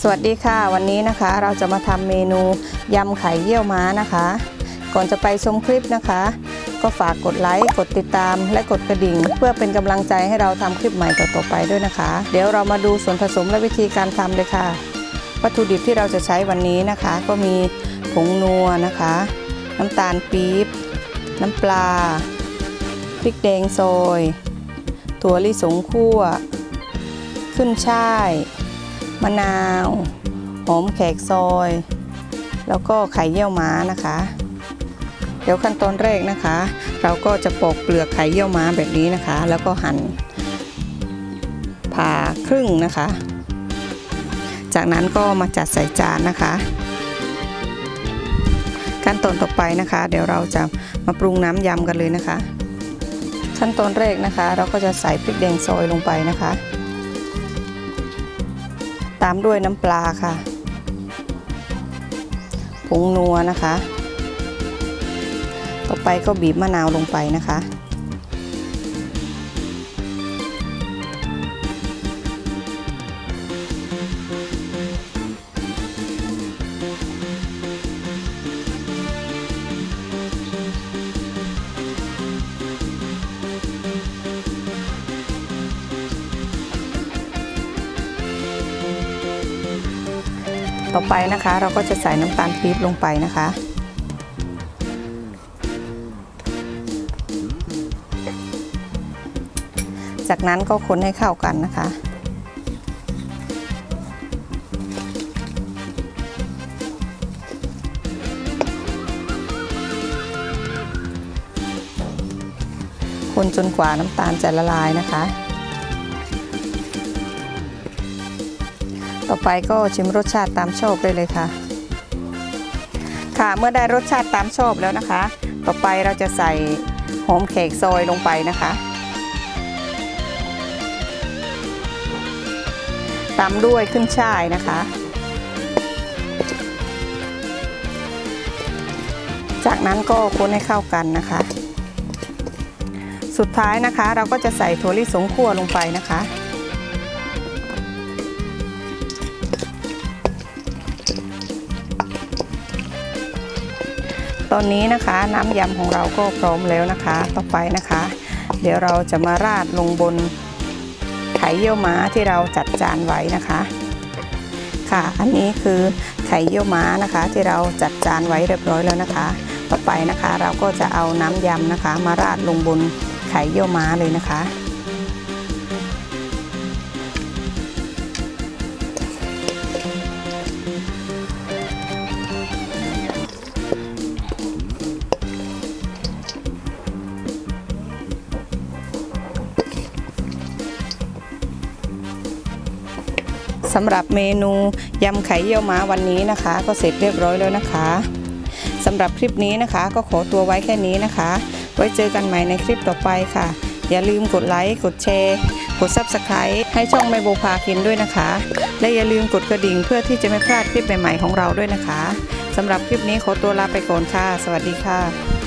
สวัสดีค่ะวันนี้นะคะเราจะมาทำเมนูยำไข่เยี่ยวม้านะคะก่อนจะไปชมคลิปนะคะก็ฝากกดไลค์กดติดตามและกดกระดิ่งเพื่อเป็นกำลังใจให้เราทำคลิปใหม่ต่อๆไปด้วยนะคะเดี๋ยวเรามาดูส่วนผสมและวิธีการทำเลยค่ะวัตถุดิบที่เราจะใช้วันนี้นะคะก็มีผงนัวนะคะน้ำตาลปี๊บน้ำปลาพริกแดงซอยถั่วลิสงคั่วขึ้นช่ายมะนาวหอมแขกซอยแล้วก็ไข่เยี่ยวม้านะคะเดี๋ยวขั้นตอนแรกนะคะเราก็จะปอกเปลือกไข่เยี่ยวม้าแบบนี้นะคะแล้วก็หั่นผ่าครึ่งนะคะจากนั้นก็มาจัดใส่จานนะคะขั้นตอนต่อไปนะคะเดี๋ยวเราจะมาปรุงน้ำยำกันเลยนะคะขั้นตอนแรกนะคะเราก็จะใส่พริกแดงซอยลงไปนะคะตามด้วยน้ำปลาค่ะผงนัวนะคะต่อไปก็บีบมะนาวลงไปนะคะต่อไปนะคะเราก็จะใส่น้ำตาลปี๊บลงไปนะคะจากนั้นก็คนให้เข้ากันนะคะคนจนกว่าน้ำตาลจะละลายนะคะต่อไปก็ชิมรสชาติตามชอบได้เลยค่ะเมื่อได้รสชาติตามชอบแล้วนะคะต่อไปเราจะใส่หอมแขกซอยลงไปนะคะตามด้วยขึ้นช่ายนะคะจากนั้นก็คนให้เข้ากันนะคะสุดท้ายนะคะเราก็จะใส่ถั่วลิสงคั่วลงไปนะคะตอนนี้นะคะน้ำยำของเราก็พร้อมแล้วนะคะต่อไปนะคะเดี๋ยวเราจะมาราดลงบนไข่เยี่ยวม้าที่เราจัดจานไว้นะคะอันนี้คือไข่เยี่ยวม้านะคะที่เราจัดจานไว้เรียบร้อยแล้วนะคะต่อไปนะคะเราก็จะเอาน้ำยำนะคะมาราดลงบนไข่เยี่ยวม้าเลยนะคะสำหรับเมนูยำไข่เยี่ยวม้าวันนี้นะคะก็เสร็จเรียบร้อยแล้วนะคะสำหรับคลิปนี้นะคะก็ขอตัวไว้แค่นี้นะคะไว้เจอกันใหม่ในคลิปต่อไปค่ะอย่าลืมกดไลค์กดแชร์กด Subscribe ให้ช่องแม่โบพากินด้วยนะคะและอย่าลืมกดกระดิ่งเพื่อที่จะไม่พลาดคลิปใหม่ๆของเราด้วยนะคะสำหรับคลิปนี้ขอตัวลาไปก่อนค่ะสวัสดีค่ะ